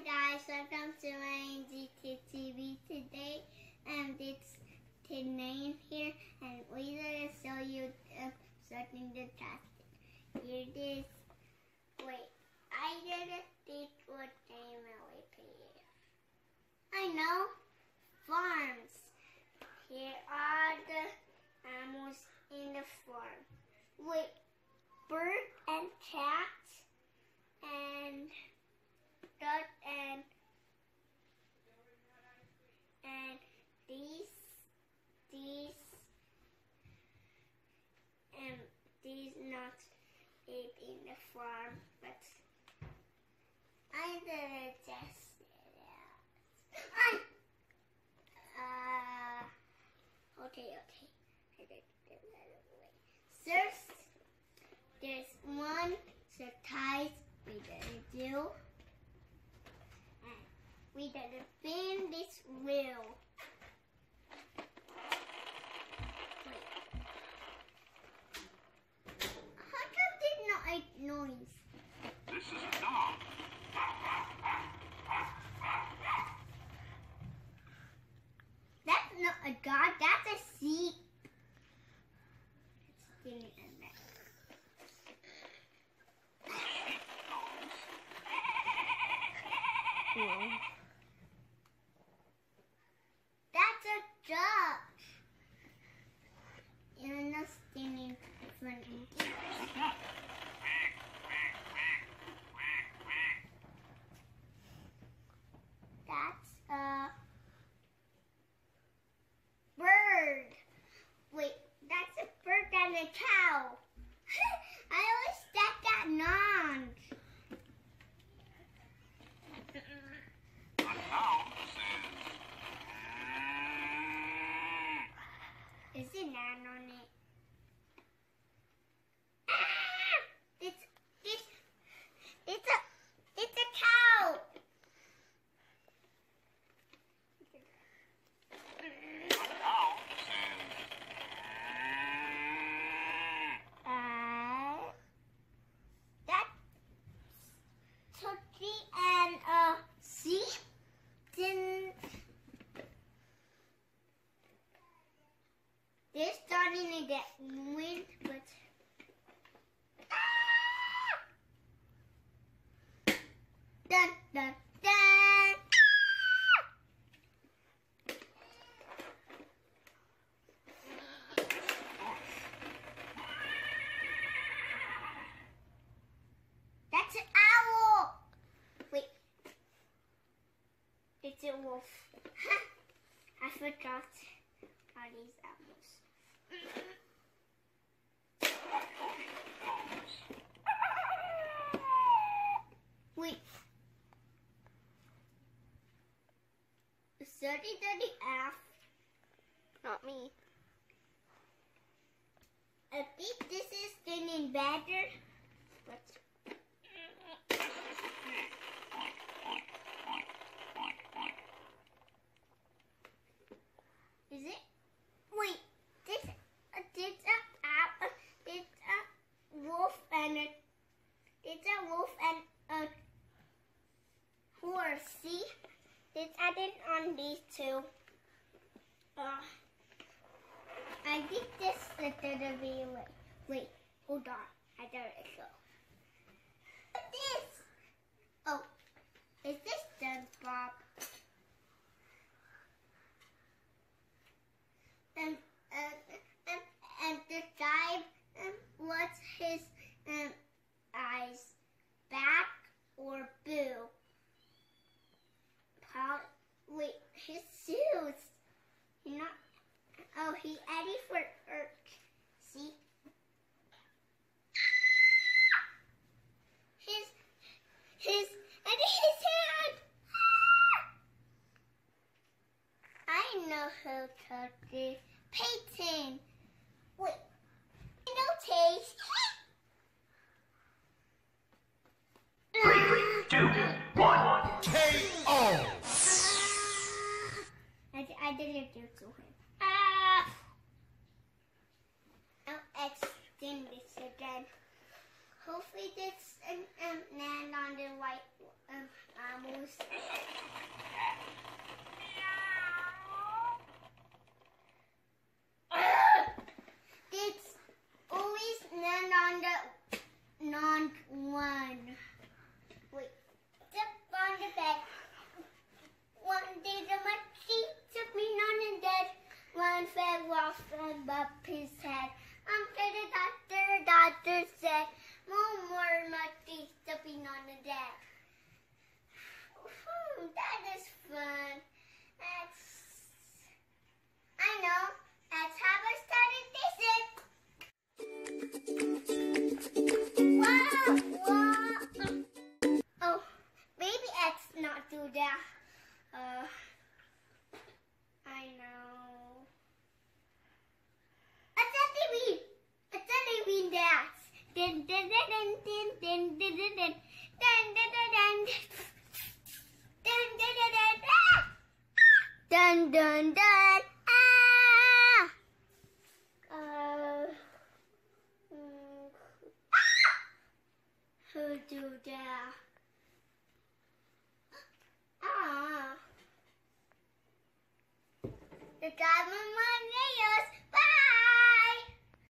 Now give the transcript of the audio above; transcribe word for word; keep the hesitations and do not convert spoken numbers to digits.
guys, welcome to my G T T V today. And it's Tinaine here, and we're gonna show you uh, starting the task. Here it is. Wait, I didn't think what name I would pay it. I know, farms. Here are the animals in the farm. Wait, bird and cat and duck and and these these and these not it in the farm, but I didn't test it out. Uh, okay, okay. I did it right away. First, there's one surprise we didn't do. And we didn't spin this wheel. Wait. How come did not make noise? This is a dog. That's not a dog, that's a sheep. It's spinning in there. Sheep knows. That's a duck. You're not standing in front of me. That's a bird. Wait, that's a bird and a cow. I always said that non. A cow says. Is it nan on it? Ah! It's it's it's a it's a cow. A cow says. Uh, that's turkey and a sheep. Then they're starting to get wind, but ah! Dun dun dun. That's an owl. Wait, it's a wolf. I forgot all these owls. Wait. thirty thirty F. Not me. I think this is getting better. But is it? Wait, this uh, this a uh, this a wolf and a it's a wolf and a horse. See, it's added on these two. Uh, I think this is gonna be wait. Wait, hold on. I got it go. This. Oh, is this SpongeBob? And and and and the guy, um, what's his um eyes? Back or boo? Paul, wait, his shoes. He not. Oh, he Eddie for Earth. See? His his Eddie his hand. I know who took this. Peyton. Wait. No taste. Three, two, one. K O. I, I didn't do to him. Ah! I'll extend this again. Hopefully this um, um, land on the white um, um, mouse. It's always land on the non one. Wait, step on the bed. One day the monkey took me on the bed. One fell off and bumped his head. After the doctor, the doctor said, no more monkeys stepping on the deck. Hmm, that is fun. That's, I know. That's how I started this. Wow, wow. Oh, maybe let's not do that. Uh, I know. It's a T V. It's a T V dance. Dun dun dun dun dun dun dun dun dun dun dun dun dun dun dun. Ah! Uh, mm, who do that? Ah. The government.